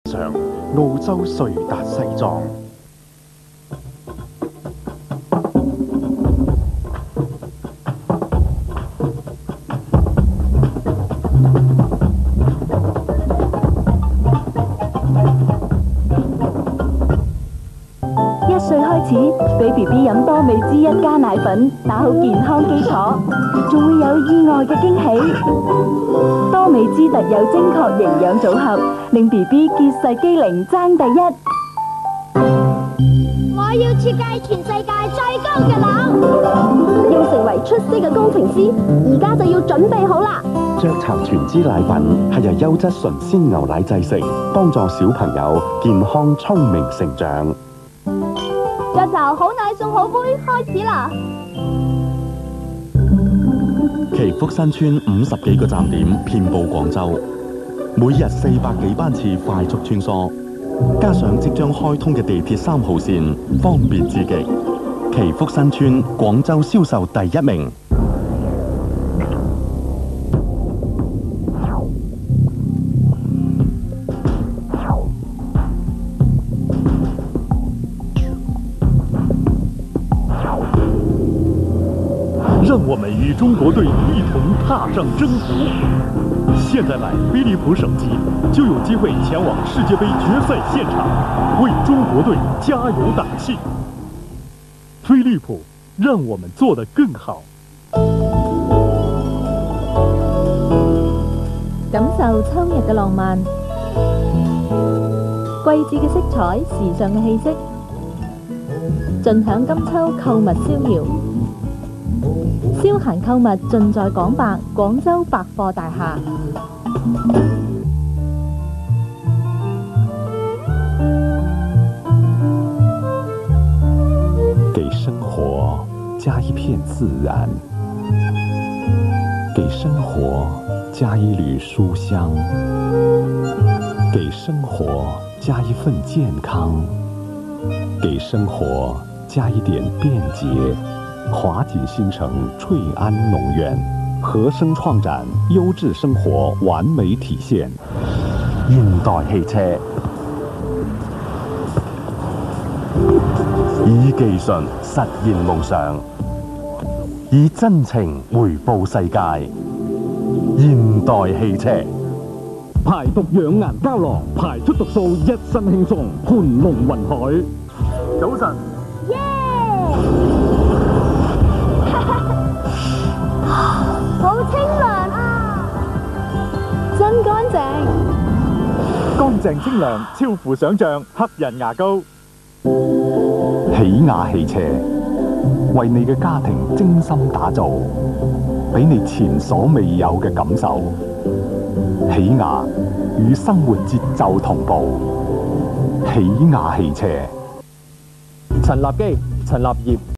上澳洲瑞達西裝。 1歲開始俾 BB 飲多美滋1加奶粉，打好健康基礎，仲會有意外嘅驚喜。多美滋特有精確營養組合，令 BB 結實機靈爭第一。 我要設計全世界最高嘅樓，要成為出色嘅工程師，而家就要準備好啦。 雀巢全脂奶粉係由優質純鮮牛奶製成，幫助小朋友健康聰明成長。 雀巢好奶送好杯開始啦！ 祈福新村50幾個站點遍佈廣州，每日400幾班次快速穿梭，加上即將開通嘅地鐵3號線，方便至極。祈福新村廣州銷售第1名。 让我们与中国队一同踏上征途。现在买飞利浦手机，就有机会前往世界杯决赛现场，为中国队加油打气。飞利浦，让我们做得更好。 感受秋日嘅浪漫，季節嘅色彩，時尚嘅氣息，盡享今秋購物逍遙。消閒購物盡在廣百廣州百貨大廈。 給生活加一片自然，給生活加一縷書香，給生活加一份健康，給生活加一點便捷。華錦新城翠安農園，和生創展優質生活完美體現。 現代汽車以技術實現夢想，以真情回報世界。現代汽車排毒養顏膠囊，排出毒素，一身輕鬆，盤龍雲海。早晨。 好清涼啊！ 真乾淨， 乾淨清涼，超乎想象，黑人牙膏。 起亞汽車為你嘅家庭精心打造，俾你前所未有嘅感受。起亞與生活節奏同步，起亞汽車。 陳立基、陳立業。